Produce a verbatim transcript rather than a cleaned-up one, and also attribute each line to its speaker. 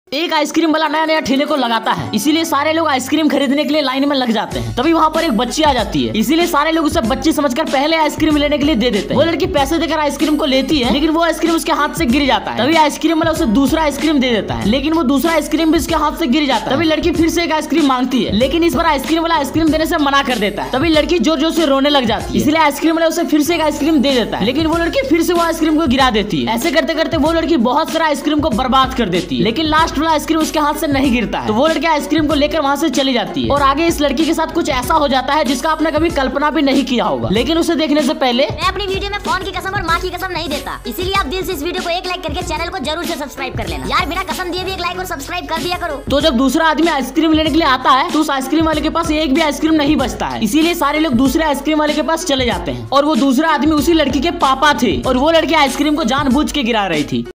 Speaker 1: एक आइसक्रीम वाला नया नया ठेले को लगाता है, इसीलिए सारे लोग आइसक्रीम खरीदने के लिए लाइन में लग जाते हैं। तभी वहाँ पर एक बच्ची आ जाती है, इसीलिए सारे लोग उसे बच्ची समझकर पहले आइसक्रीम लेने के लिए दे देते हैं। वो लड़की पैसे देकर आइसक्रीम को लेती है, लेकिन वो आइसक्रीम उसके हाथ से गिर जाता है। तभी आइसक्रीम वाला उसे दूसरा आइसक्रीम दे देता है, लेकिन वो दूसरा आइसक्रीम भी उसके हाथ से गिर जाता है। तभी लड़की फिर से एक आइसक्रीम मांगती है, लेकिन इस बार आइसक्रीम वाला आइसक्रीम देने से मना कर देता है। तभी लड़की जोर जोर से रोने लग जाती है, इसलिए आइसक्रीम वाला उसे फिर से एक आइसक्रीम दे देता है, लेकिन वो लड़की फिर से वो आइसक्रीम को गिरा देती है। ऐसे करते करते वो लड़की बहुत सारा आइसक्रीम को बर्बाद कर देती है, लेकिन लास्ट वाला आइसक्रीम उसके हाथ से नहीं गिरता है। तो वो लड़की आइसक्रीम को लेकर वहाँ से चली जाती है और आगे इस लड़की के साथ कुछ ऐसा हो जाता है जिसका आपने कभी कल्पना भी नहीं किया होगा। लेकिन उसे देखने से पहले
Speaker 2: मैं अपनी वीडियो में फोन की कसम और माँ की कसम नहीं देता, इसीलिए आप दिल से इस वीडियो को एक लाइक करके चैनल को जरूर से सब्सक्राइब कर लेना यार। बिना कसम दिए भी एक लाइक और सब्सक्राइब कर दिया करो।
Speaker 1: तो जब दूसरा आदमी आइसक्रीम लेने के लिए आता है तो उस आइसक्रीम वाले के पास एक भी आइसक्रीम नहीं बचता है, इसीलिए सारे लोग दूसरे आइसक्रीम वाले के पास चले जाते हैं। और वो दूसरा आदमी उसी लड़की के पापा थे और वो लड़की आइसक्रीम को जानबूझ के गिरा रही थी।